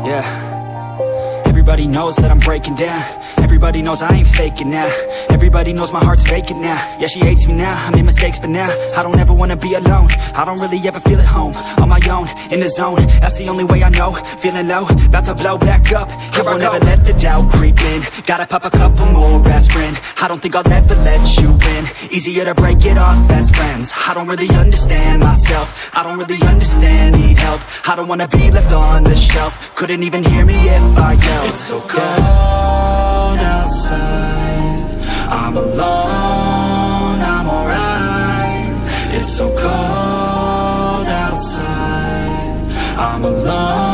Yeah. Everybody knows that I'm breaking down. Everybody knows I ain't faking now. Everybody knows my heart's vacant now. Yeah, she hates me now, I made mistakes but now I don't ever wanna be alone. I don't really ever feel at home. On my own, in the zone, that's the only way I know. Feeling low, about to blow back up. Here I won't ever let the doubt creep in. Gotta pop a couple more aspirin. I don't think I'll ever let you in. Easier to break it off best friends. I don't really understand myself. I don't really understand, need help. I don't wanna be left on the shelf. Couldn't even hear me if I yelled. It's so cold outside, I'm alone, I'm alright. It's so cold outside, I'm alone.